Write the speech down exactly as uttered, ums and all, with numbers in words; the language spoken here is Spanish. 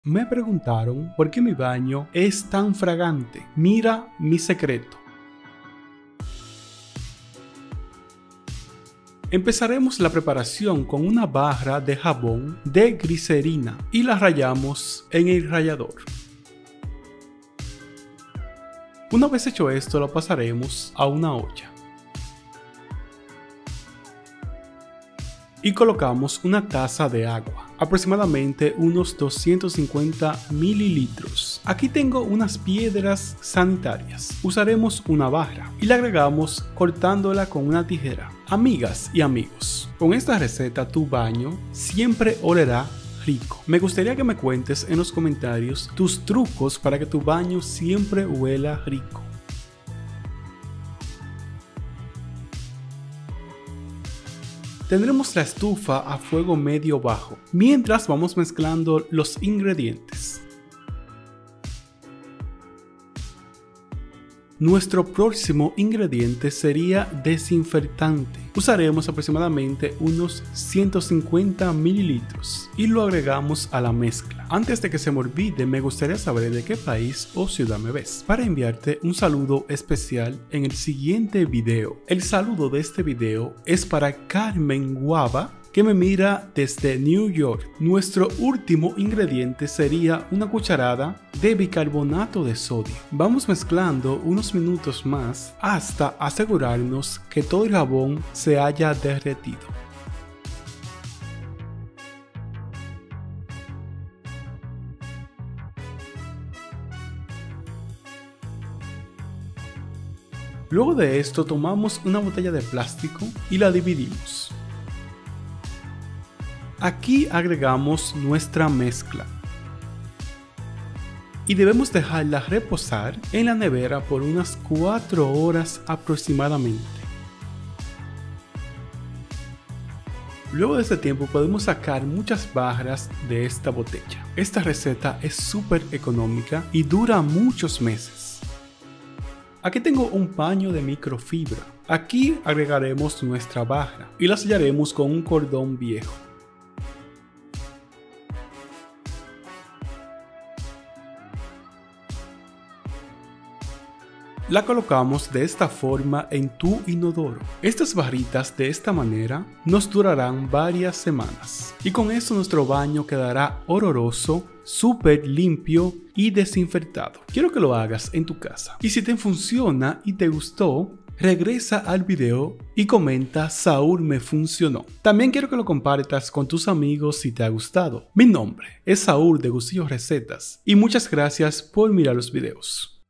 Me preguntaron por qué mi baño es tan fragante. Mira mi secreto. Empezaremos la preparación con una barra de jabón de glicerina y la rayamos en el rallador. Una vez hecho esto, lo pasaremos a una olla. Y colocamos una taza de agua, aproximadamente unos doscientos cincuenta mililitros. Aquí tengo unas piedras sanitarias. Usaremos una barra y la agregamos cortándola con una tijera. Amigas y amigos, con esta receta tu baño siempre olerá rico. Me gustaría que me cuentes en los comentarios tus trucos para que tu baño siempre huela rico. Tendremos la estufa a fuego medio bajo, mientras vamos mezclando los ingredientes. Nuestro próximo ingrediente sería desinfectante. Usaremos aproximadamente unos ciento cincuenta mililitros y lo agregamos a la mezcla. Antes de que se me olvide, me gustaría saber de qué país o ciudad me ves, para enviarte un saludo especial en el siguiente video. El saludo de este video es para Carmen Guava, que me mira desde New York. Nuestro último ingrediente sería una cucharada de bicarbonato de sodio. Vamos mezclando unos minutos más hasta asegurarnos que todo el jabón se haya derretido. Luego de esto tomamos una botella de plástico y la dividimos. Aquí agregamos nuestra mezcla y debemos dejarla reposar en la nevera por unas cuatro horas aproximadamente. Luego de este tiempo podemos sacar muchas barras de esta botella. Esta receta es súper económica y dura muchos meses. Aquí tengo un paño de microfibra. Aquí agregaremos nuestra barra y la sellaremos con un cordón viejo. La colocamos de esta forma en tu inodoro. Estas barritas de esta manera nos durarán varias semanas. Y con esto nuestro baño quedará oloroso, súper limpio y desinfectado. Quiero que lo hagas en tu casa. Y si te funciona y te gustó, regresa al video y comenta "Saúl, me funcionó". También quiero que lo compartas con tus amigos si te ha gustado. Mi nombre es Saúl de Gustillo Recetas y muchas gracias por mirar los videos.